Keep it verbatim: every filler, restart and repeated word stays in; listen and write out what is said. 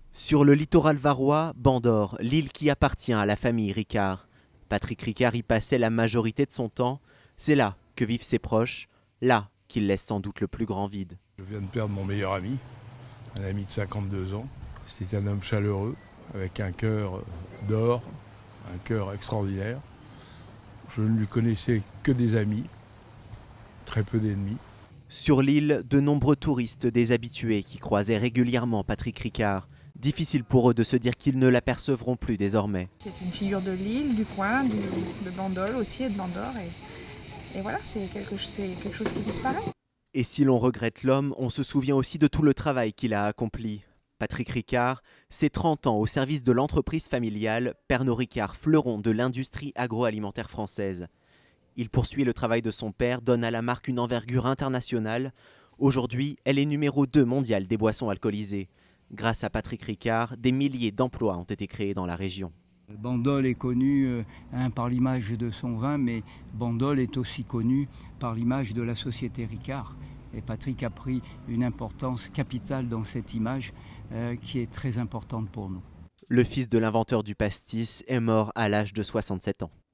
Sur le littoral varois, Bandor, l'île qui appartient à la famille Ricard. Patrick Ricard y passait la majorité de son temps. C'est là que vivent ses proches, là qu'il laisse sans doute le plus grand vide. Je viens de perdre mon meilleur ami, un ami de cinquante-deux ans. C'était un homme chaleureux, avec un cœur d'or, un cœur extraordinaire. Je ne lui connaissais que des amis, très peu d'ennemis. Sur l'île, de nombreux touristes déshabitués qui croisaient régulièrement Patrick Ricard. Difficile pour eux de se dire qu'ils ne l'apercevront plus désormais. C'est une figure de l'île, du coin, du, de Bandol aussi et de Bandor. Et, et voilà, c'est quelque, quelque chose qui disparaît. Et si l'on regrette l'homme, on se souvient aussi de tout le travail qu'il a accompli. Patrick Ricard, c'est trente ans au service de l'entreprise familiale Pernod Ricard, fleuron de l'industrie agroalimentaire française. Il poursuit le travail de son père, donne à la marque une envergure internationale. Aujourd'hui, elle est numéro deux mondiale des boissons alcoolisées. Grâce à Patrick Ricard, des milliers d'emplois ont été créés dans la région. Bandol est connu euh, hein, par l'image de son vin, mais Bandol est aussi connu par l'image de la société Ricard. Et Patrick a pris une importance capitale dans cette image euh, qui est très importante pour nous. Le fils de l'inventeur du pastis est mort à l'âge de soixante-sept ans.